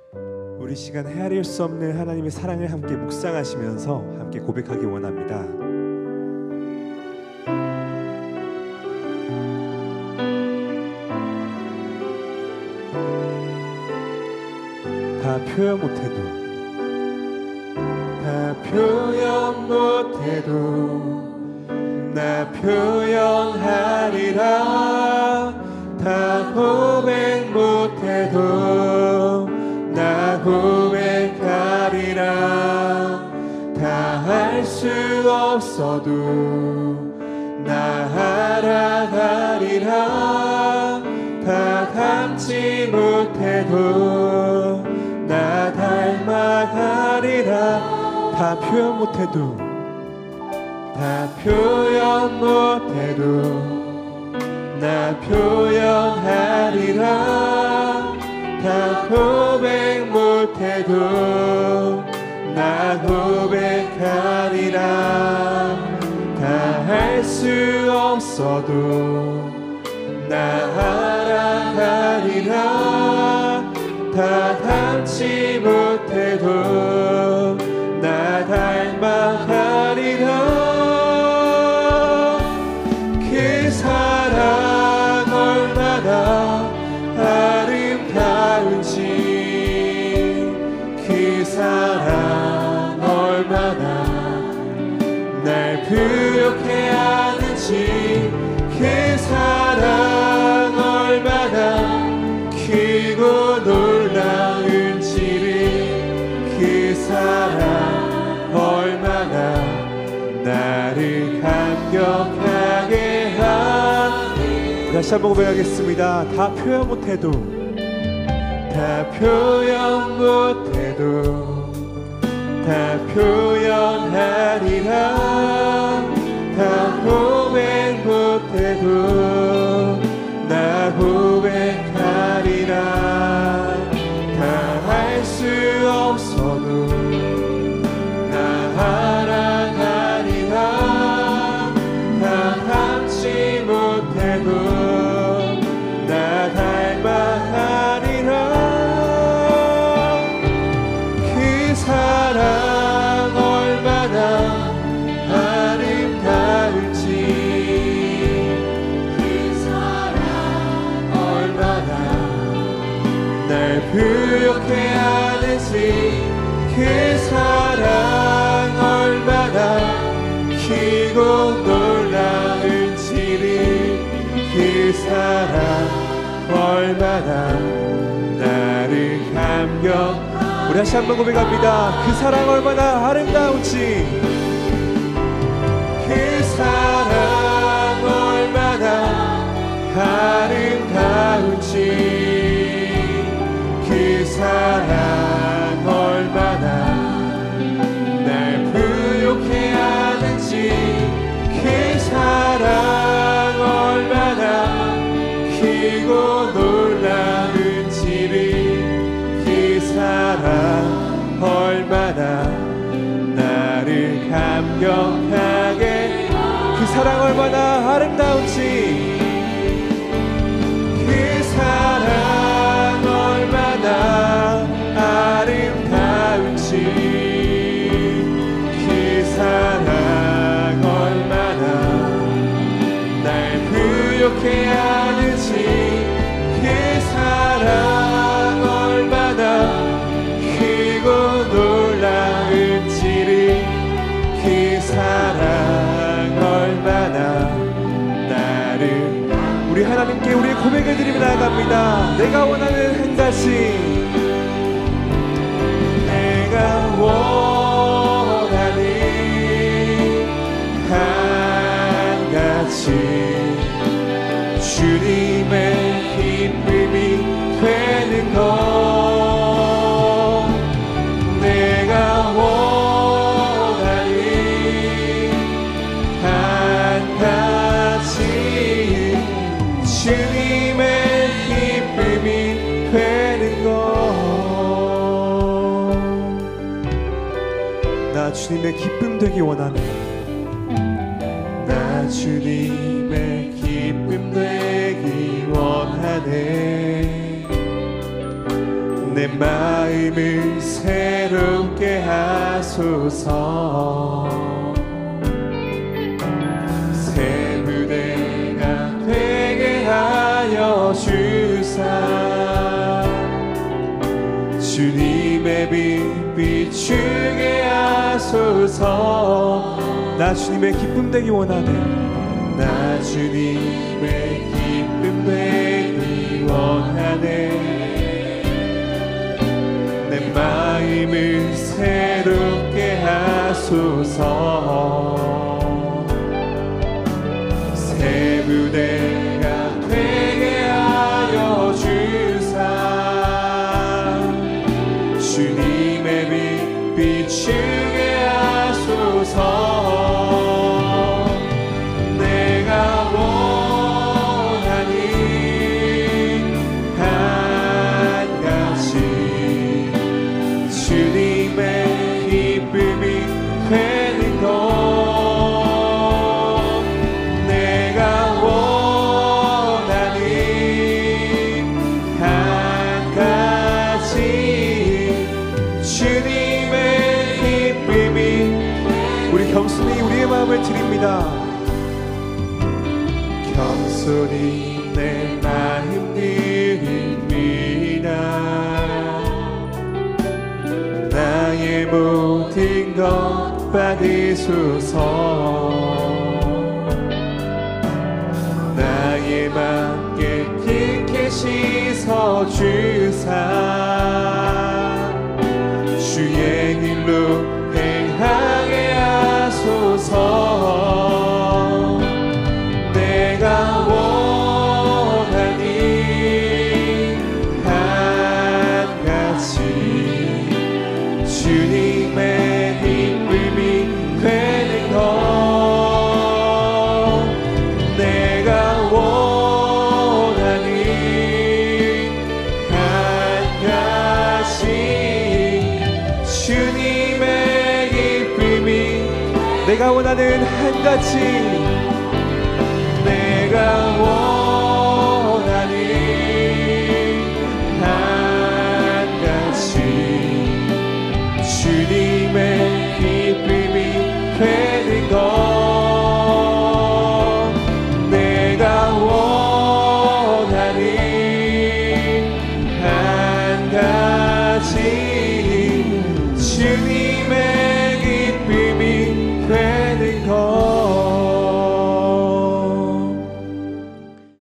우리 시간 헤아릴 수 없는 하나님의 사랑을 함께 묵상하시면서 함께 고백하기 원합니다. 다 표현 못해도, 다 표현 못해도 나 표현하리라. 다 고백 못해도 나 고백하리라. 다 할 수 없어도 나 알아가리라. 다 닮지 못해도 나 닮아가리라. 다 표현 못해도, 다 표현 못해도 나 표현하리라. 다 고백 못해도 나 고백하리라. 다 할 수 없어도 나 알아가리라. 다 닮지 못해도 나 닮아가리라. 그 사랑 얼마나 아름다운지, 그 사랑 얼마나 날 부욕해 하는지, 그 사랑 얼마나 크고 놀라운지를, 그 사랑 얼마나 나를 감격하게 하니. 다시 한번 고백하겠습니다. 다 표현 못해도, 다 표현 못해도 다 표현하리라. 다 고백 못해도 나 고백하리라. 다 할 수 없어도 나 알아가리라. 다 닮지 못해도 나 닮아가리라. 그 사랑 얼마나 아름다운지, 그 사랑 얼마나 날 부욕해 하는지, 그 사랑 얼마나 크고 놀라운지를, 그 사랑 얼마나 나를 감격. 우리 다시 한번 고백합니다. 그 사랑 얼마나 아름다운지, 그 사랑 얼마나 아름다운지, 그 사랑 얼마나 날 부욕해 하는지, 그 사랑 얼마나 크고 놀라운지를, 그 사랑 얼마나 나를 감격하게. 그 사랑 얼마나 아름다운지, 그 사랑 얼마나 아름다운지, 그 사랑 얼마나 날 부욕해 하는지, 그 사랑 얼마나 크고 놀라운지를, 그 사랑 얼마나 나를. 우리 하나님께 우리의 고백을 드리며 나아갑니다. 내가 원하는 한 가지, 내가 원하는 한 가지, 주님의 기쁨이 되는 것. 내가 원하는 한 가지, 주님의 기쁨이 되는 것. 나 주님의 기쁨 되기 원하네. 나 주님의 기쁨 되기 원하네. 내 마음을 새롭게 하소서. 새 부대가 되게 하여 주사 주님의 빛 비추게 하소서. 나 주님의 기쁨 되기 원하네. 나 주님의 기쁨 되기 원하네. 내 마음을 새롭게 하소서. 새 부대가 되게 하여 주사 주님의 빛 비추게 하소서. 내가 원하는 한 가지 주님의 기쁨이 되는 것. 내가 원하는 한 가지 주님의 기쁨이. 우리 겸손히 우리의 마음을 드립니다. 겸손히 내 마음 드립니다. 나의 모든 것 받으소서. 나의 맘 깨끗게 씻어주사 주의 길로 행하게 하소서. 내가 원하는 한 가지 주님의 기쁨이 되는 것. 내가 원하는 한 가지 주님의 기쁨이. 내가 원하는 한 가지